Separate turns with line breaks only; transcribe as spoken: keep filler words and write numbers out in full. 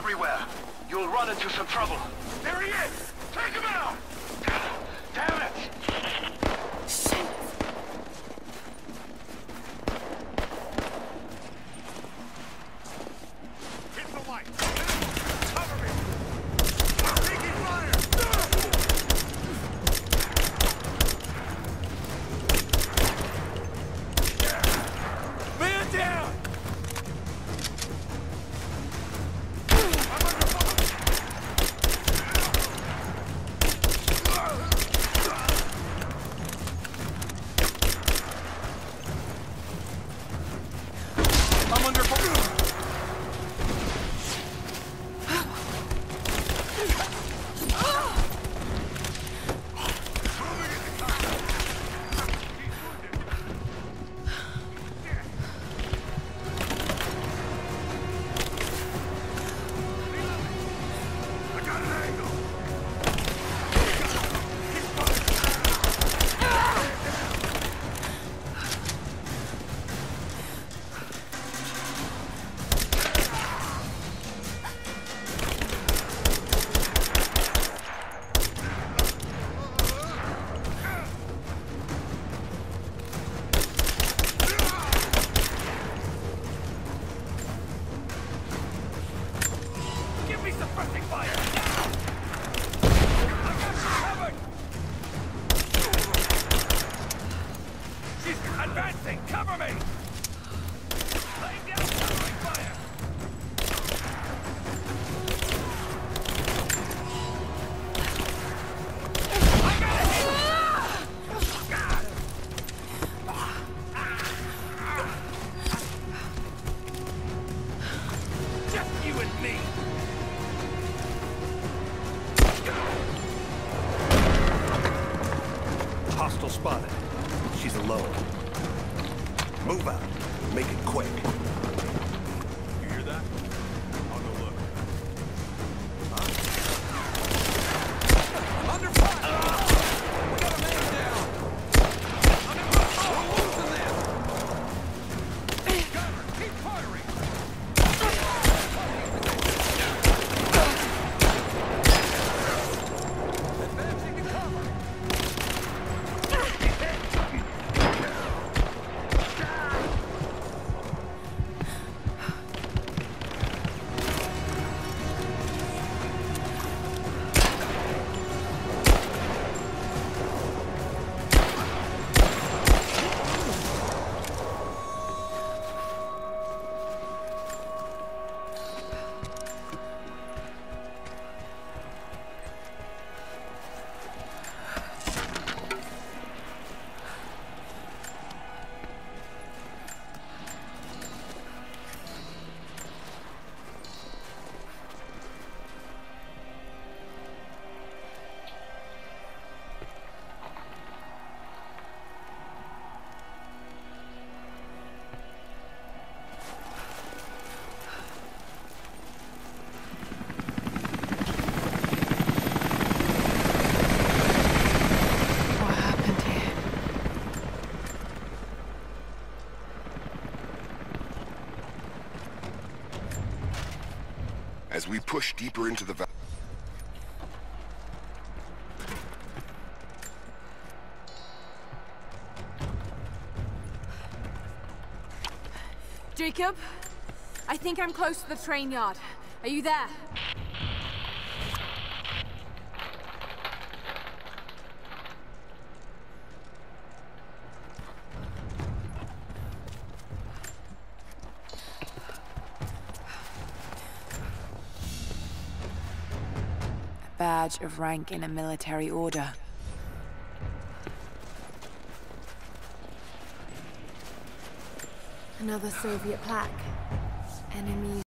everywhere. You'll run into some trouble. There he is! Take him out! Damn it!
Shit!
Hit the light! Cover me! Taking fire! Man down! I'm under fire. Give me suppressing fire! I got you covered! She's advancing! Cover me! Laying down covering fire! I got a hit! Just you and me!
Hostile spotted. She's alone. Move out. Make it quick.
You hear that? I'll go look. Huh? Under fire! We got a man down! Under fire! We're losing them! Gunner, keep firing! Advancing to cover!
As we push deeper into the valley.
Jacob, I think I'm close to the train yard. Are you there? Badge of rank in a military order. Another Soviet plaque. Enemy